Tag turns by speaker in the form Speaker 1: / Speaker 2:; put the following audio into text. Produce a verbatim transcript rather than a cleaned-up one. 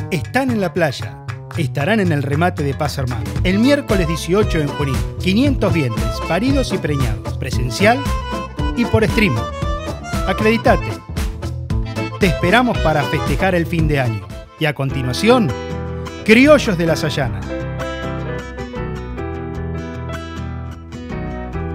Speaker 1: Están en la playa. Estarán en el remate de Paz Hermano. El miércoles dieciocho en Junín. quinientos vientres, paridos y preñados. Presencial y por streaming. Acreditate. Te esperamos para festejar el fin de año. Y a continuación, Criollos de la Sayana.